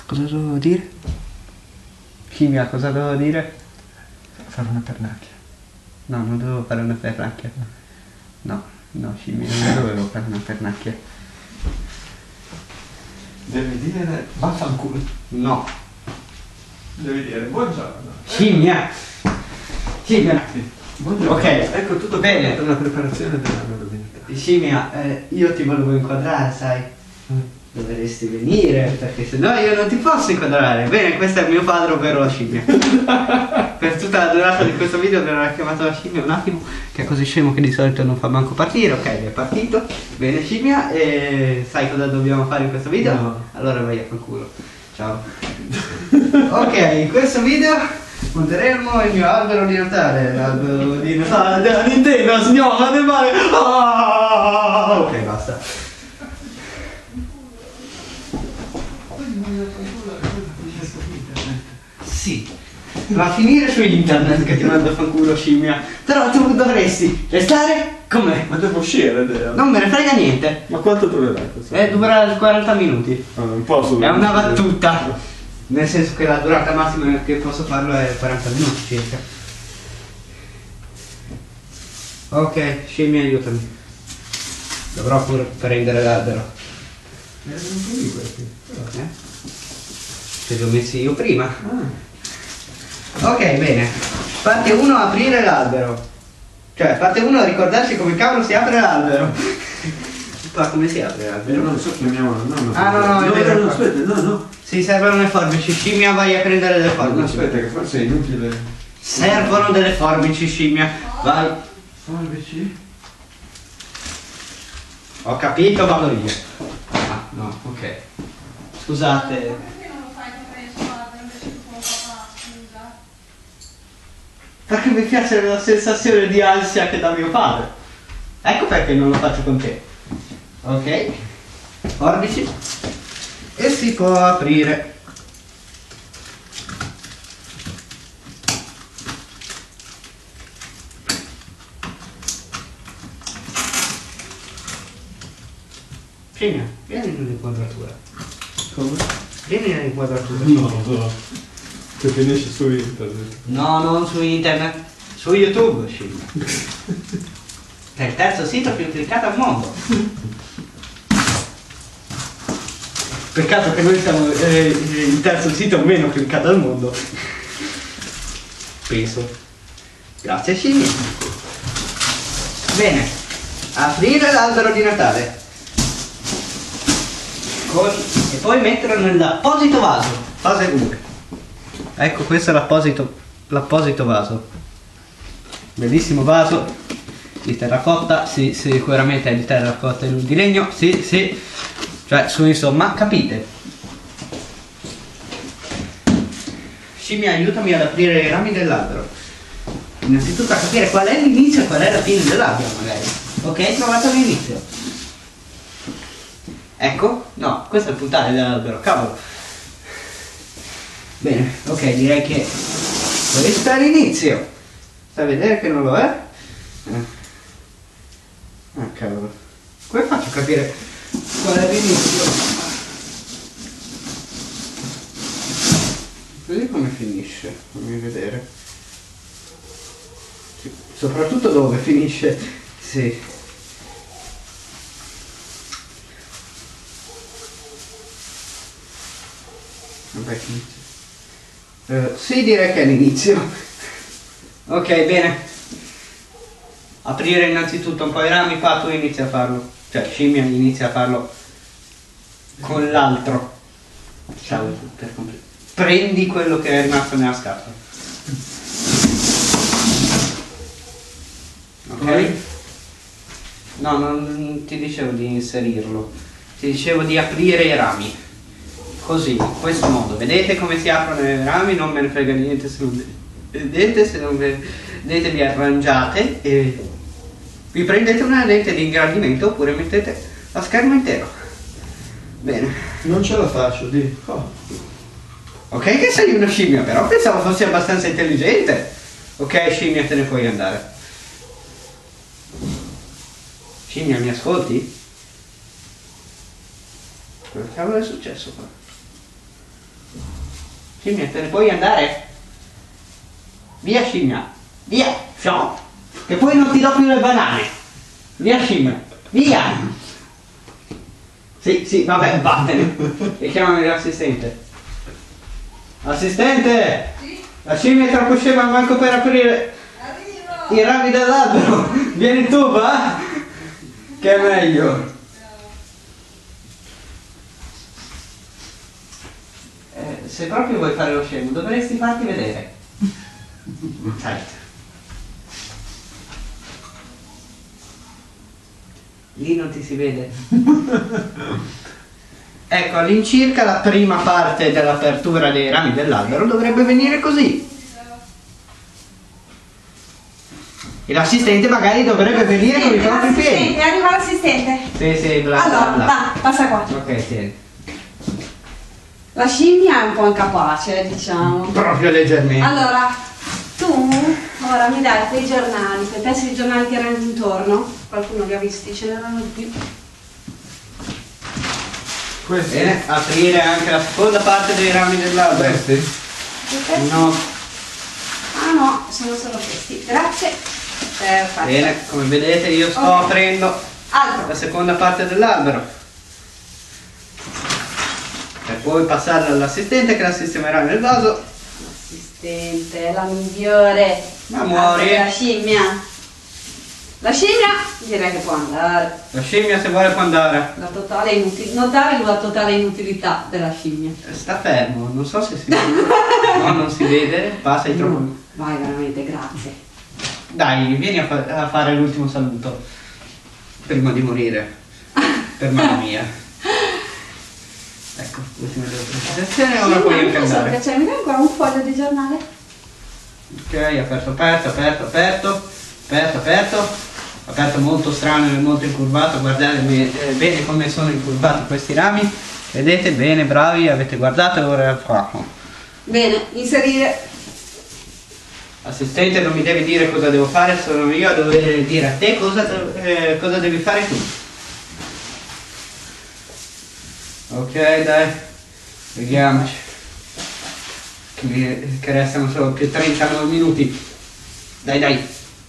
Cosa dovevo dire? Scimmia, cosa dovevo dire? Fare una pernacchia. No, non dovevo fare una pernacchia. No, no, scimmia, non dovevo fare una pernacchia. Devi dire vaffanculo. No. Devi dire buongiorno. Scimmia! Scimmia! Buongiorno. Ok, Ecco tutto bene. per la preparazione della loro divinità. Scimmia, io ti volevo inquadrare, sai? Dovresti venire, perché se no io non ti posso inquadrare. Bene, questo è il mio padre, ovvero la scimmia. Per tutta la durata di questo video verrà chiamato la scimmia un attimo, che è così scemo che di solito non fa manco partire. Ok, è partito. Bene scimmia, e sai cosa dobbiamo fare in questo video? No. Allora vai a fanculo. Ciao. Ok, in questo video monteremo il mio albero di Natale. L'albero di Natale della Nintendo, signora del male. Ah! Ok, basta. Sì, va a finire su internet che ti mando a fanculo scimmia. Però tu dovresti restare con me. Ma devo uscire, Dea. Non me ne frega niente. Ma quanto durerà questo? Durerà 40 minuti. Non posso. È una battuta. Nel senso che la durata massima che posso farlo è 40 minuti circa. Ok, scimmia aiutami. Dovrò pure prendere l'albero. Non sono questi. Te li ho messi io prima. Ok, bene. Parte 1 aprire l'albero. Cioè, parte 1 ricordarsi come cavolo si apre l'albero. Ma come si apre l'albero? Non so, chiamiamolo. No, Ah, no, è vero. no, aspetta, no. Si servono le forbici, scimmia, vai a prendere le No, forbici. aspetta, che forse è inutile. Servono delle forbici, scimmia. Vai. Forbici? Ho capito, vado io. Ah, no, ok. Scusate. Perché non lo fai con il padre invece che con papà, scusa? Perché mi piace la sensazione di ansia che dà mio padre. Ecco perché non lo faccio con te. Ok. Forbici. E si può aprire. Scimmia, vieni nell'inquadratura. Come? Vieni nell'inquadratura. No. Che finisce su internet. No, non su internet. Su YouTube, scimmia. Che è il terzo sito più cliccato al mondo. Peccato che noi siamo il terzo sito meno cliccato al mondo. Penso. Grazie scimmia. Bene. Aprire l'albero di Natale. E poi metterlo nell'apposito vaso. Fase 2. Ecco, questo è l'apposito vaso. Bellissimo vaso di terracotta. Sì, sicuramente è di terracotta e non di legno. Sì, sì. Cioè, su insomma, capite? Scimmia, aiutami ad aprire i rami dell'albero. Innanzitutto a capire qual è l'inizio e qual è la fine dell'albero, magari. Ok, hai trovato l'inizio. Ecco, no, questo è il puntale dell'albero, cavolo. Bene, ok, direi che questo è l'inizio. Stai a vedere che non lo è? Ah, cavolo. Come faccio a capire qual è l'inizio? Così come finisce? Fammi vedere. Sì, soprattutto dove finisce? Sì. Vabbè, sì, direi che è l'inizio. Ok, bene. Aprire innanzitutto un po' i rami, qua tu inizi a farlo. Cioè, scimmia inizia a farlo con l'altro. Ciao, per completo. Prendi quello che è rimasto nella scatola. Ok? No, non ti dicevo di inserirlo. Ti dicevo di aprire i rami. Così, in questo modo. Vedete come si aprono i rami? Non me ne frega niente se non vedete, se non vedete vi arrangiate e vi prendete una lente di ingrandimento oppure mettete a schermo intero. Bene. Non ce la faccio, di. Oh. Ok che sei una scimmia, però pensavo fossi abbastanza intelligente. Ok scimmia, te ne puoi andare. Scimmia, mi ascolti? Che cavolo è successo qua? Scimmia, te ne puoi andare? Via scimmia, via, ciao, che poi non ti do più le banane. Via scimmia, via. Sì, vabbè, vattene. E chiamami l'assistente. Assistente! Sì? La scimmia è troppo scema manco per aprire Arrivo! i rami dell'albero. Vieni tu, va? Che è meglio. Se proprio vuoi fare lo scemo, dovresti farti vedere. Sai. Lì non ti si vede. Ecco, all'incirca la prima parte dell'apertura dei rami dell'albero dovrebbe venire così. E l'assistente magari dovrebbe venire con i propri piedi. Assistente, arriva l'assistente. Sì, bla Allora, bla bla. va, passa qua. Ok, tieni. La scimmia è un po' incapace, diciamo. Proprio leggermente. Allora, tu ora mi dai quei giornali, quei pezzi di giornali che erano intorno. Qualcuno li ha visti, ce n'erano di più. Questi? Bene, aprire anche la seconda parte dei rami dell'albero. Questi? Quei pezzi? No. Ah no, sono solo questi. Grazie. Perfetto. Bene, come vedete io sto Ok. aprendo Altro. la seconda parte dell'albero. Per poi passarla all'assistente che la sistemerà nel vaso. L'assistente è la migliore. Ma muori. La scimmia. La scimmia direi che può andare. La scimmia se vuole può andare. La totale inutilità. Notare la totale inutilità della scimmia. Sta fermo, non so se si vede. No, non si vede, passa i troppo. No, vai veramente, grazie. Dai, vieni a fare l'ultimo saluto. Prima di morire. Per mamma mia. Ecco, ultima presentazione, ora puoi anche andare. Piacere, mi dai ancora un foglio di giornale? Ok, aperto molto strano e molto incurvato, guardate bene come sono incurvati questi rami, vedete bene, bravi, avete guardato e ora faccio. Bene, inserire. Assistente, non mi devi dire cosa devo fare, sono io a dover dire a te cosa devi fare tu. Ok, dai, vediamoci. Che restano solo più 39 minuti. Dai.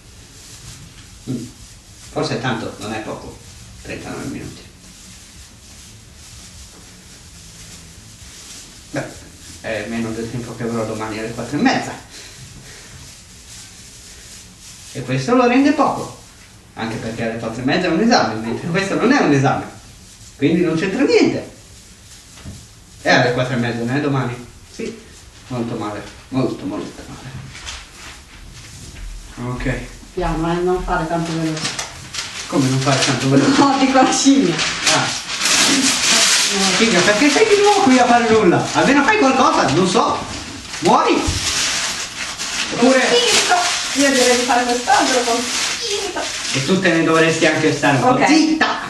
Forse è tanto, non è poco. 39 minuti. Beh, è meno del tempo che avrò domani alle 4:30. E questo lo rende poco. Anche perché alle 4:30 è un esame, mentre questo non è un esame. Quindi non c'entra niente. E alle 4:30 non è domani? Sì. Molto male. Molto male. Ok. Piano, non fare tanto veloce. Come non fare tanto veloce? No, dico la scimmia. Ah. Figa, perché sei di nuovo qui a fare nulla? Almeno fai qualcosa, non so. Muori. Oppure... Spirito. Io direi di fare quest'altro con spirito. E tu te ne dovresti anche stare un po' Ok. zitta.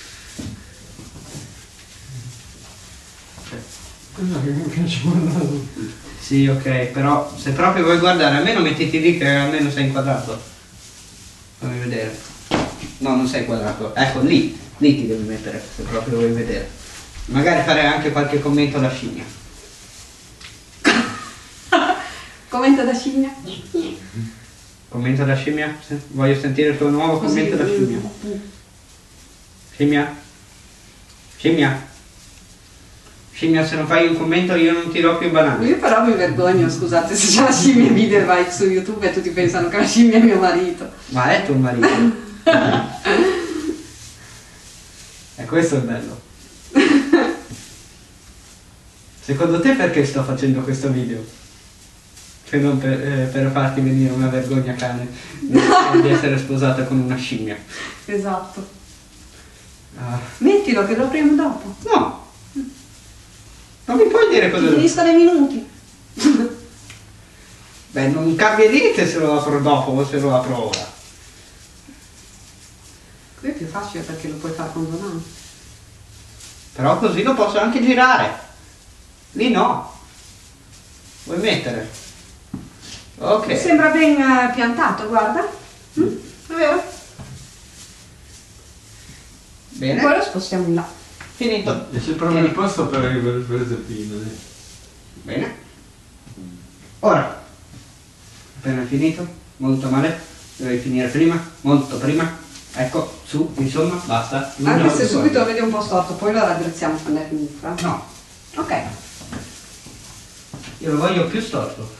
Cosa che mi piace guardare? Sì, ok, però se proprio vuoi guardare, almeno mettiti lì che almeno sei inquadrato. Fammi vedere. No, non sei inquadrato. Ecco, lì ti devi mettere, se proprio vuoi vedere. Magari fare anche qualche commento alla scimmia. Commento da scimmia. Commento alla scimmia? Sì. Voglio sentire il tuo nuovo commento alla scimmia. Scimmia? Scimmia? Scimmia, se non fai un commento io non ti do più banane. Io però mi vergogno, scusate, se c'è la scimmia video e vai su YouTube e tutti pensano che la scimmia è mio marito. Ma è tuo marito. E questo è bello. Secondo te perché sto facendo questo video? Se non per farti venire una vergogna cane di essere sposata con una scimmia. Esatto. Ah, Mettilo che lo apriamo dopo. no! Non mi puoi dire cosa... Finiscono i minuti. Beh, non cambia niente se lo apro dopo o se lo apro ora. Qui è più facile perché lo puoi fare con due mani. Però così lo posso anche girare. Lì no. Vuoi mettere? Ok. Sembra ben piantato, guarda. È vero? Bene. Poi lo spostiamo in là. Finito. E c'è proprio il posto per il preseppino. Bene. Ora, appena finito, molto male, dovevi finire prima, molto prima. Ecco, su, insomma, basta. Anche se subito lo vedi un po' storto, poi lo raddrizziamo quando è finito. No, Ok. io lo voglio più storto.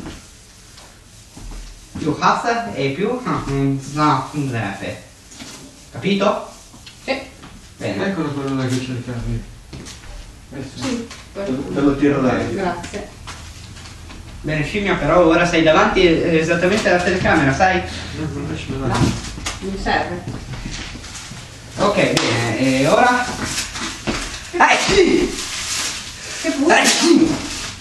Più hassa e più snappe. Capito? Sì. Bene. Eccolo quello là che cercavi. Questo. Sì. Te lo tiro là. Grazie. Bene scimmia, però ora sei davanti esattamente alla telecamera, sai? Lasciamela No, là. mi serve. Ok, bene, e ora? Sì! Che puzza. Sì!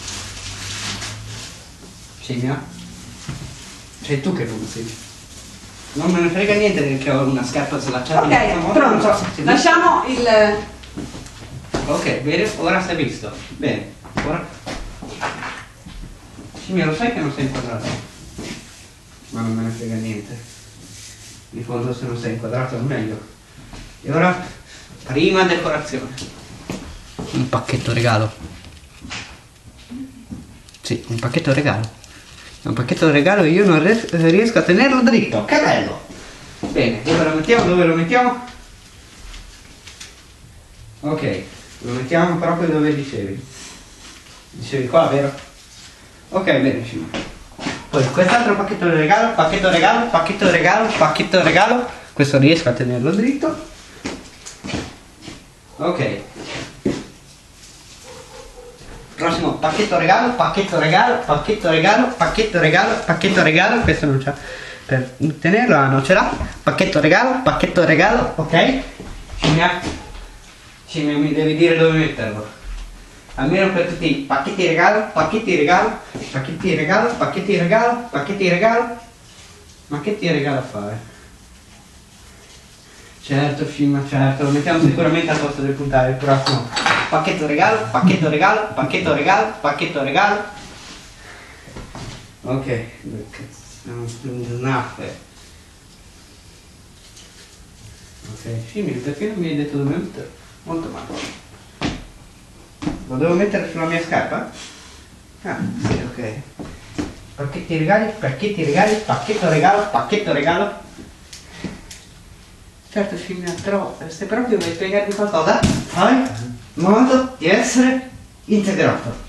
Scimmia? Sei tu che puzzi. Non me ne frega niente perché ho una scarpa slacciata in questo Ok, modo. pronto. Sì. Lasciamo il... Ok, bene, ora sei visto. Bene, ora. Scimmia, lo sai che non sei inquadrato? Ma non me ne frega niente. In fondo se non sei inquadrato è meglio. E ora, prima decorazione. Un pacchetto regalo. Sì, un pacchetto regalo. Un pacchetto regalo e io non riesco a tenerlo dritto. Che bello! Bene, dove lo mettiamo? Dove lo mettiamo? Ok, lo mettiamo proprio dove dicevi. Dicevi qua, vero? Ok, bene, Scimmia. Poi quest'altro pacchetto regalo, pacchetto regalo, pacchetto regalo, pacchetto regalo. Questo riesco a tenerlo dritto. Ok. Prossimo pacchetto regalo, pacchetto regalo, pacchetto regalo, pacchetto regalo, pacchetto regalo. Questo non c'ha per tenerlo, non ce l'ha. Pacchetto regalo, ok. Scimmia, Scimmia, mi devi dire dove metterlo. Almeno per tutti i pacchetti regalo, pacchetti regalo, pacchetti regalo, pacchetti regalo, pacchetti regalo. Ma che ti regalo a fare? Certo, Scimmia, certo, lo mettiamo sicuramente al posto del puntare il prossimo. Pacchetto regalo, pacchetto regalo, pacchetto regalo, pacchetto regalo. Ok, snaffe. Ok, Scimmia, perché non mi hai detto dove metterlo? Molto male. Lo devo mettere sulla mia scarpa? Ah, sì, ok. Pacchetti regali, pacchetto regalo, pacchetto regalo. Certo Scimmia, però se proprio vuoi spiegarmi qualcosa, fai in modo di essere integrato.